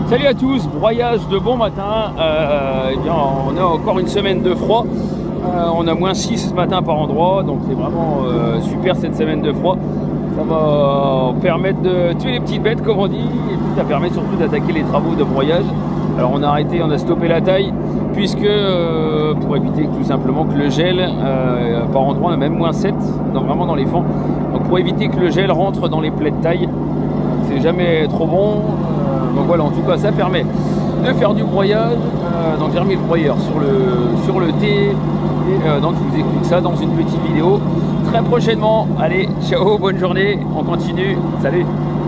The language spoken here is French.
Salut à tous, broyage de bon matin. Eh bien, on a encore une semaine de froid. On a -6 ce matin par endroit, donc c'est vraiment super cette semaine de froid. Ça va permettre de tuer les petites bêtes, comme on dit, et puis ça permet surtout d'attaquer les travaux de broyage. Alors on a arrêté, on a stoppé la taille, puisque pour éviter tout simplement que le gel, par endroit on a même -7, vraiment dans les fends. Donc pour éviter que le gel rentre dans les plaies de taille, c'est jamais trop bon. Donc voilà, en tout cas ça permet de faire du broyage. Donc j'ai remis le broyeur sur le thé, et donc je vous explique ça dans une petite vidéo très prochainement. Allez, ciao, bonne journée, on continue, salut.